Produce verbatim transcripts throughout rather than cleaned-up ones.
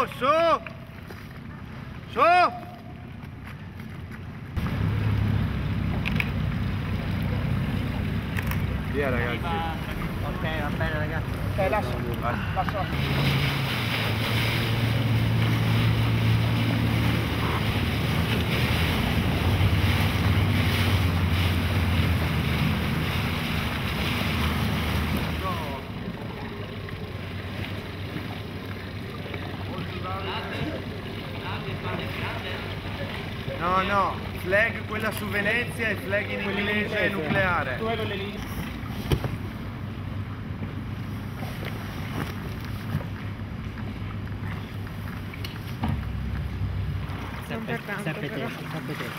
su! Su! Via ragazzi. Ok, va bene ragazzi. Ok, lascia. Lascia. No, no, flag quella su Venezia e flag in inglese nucleare. Tu hai quelle lì. Sempre, sempre te, sempre te.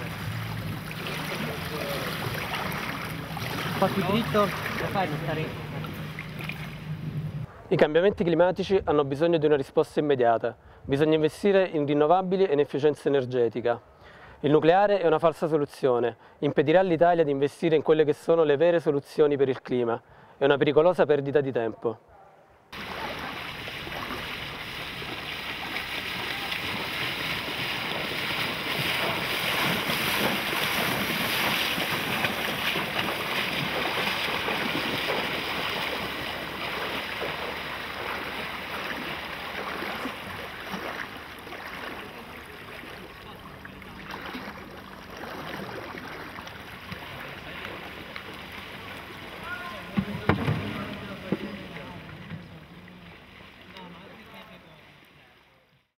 Un po' più dritto, lo fai non stare. I cambiamenti climatici hanno bisogno di una risposta immediata. Bisogna investire in rinnovabili e in efficienza energetica. Il nucleare è una falsa soluzione, impedirà all'Italia di investire in quelle che sono le vere soluzioni per il clima. È una pericolosa perdita di tempo.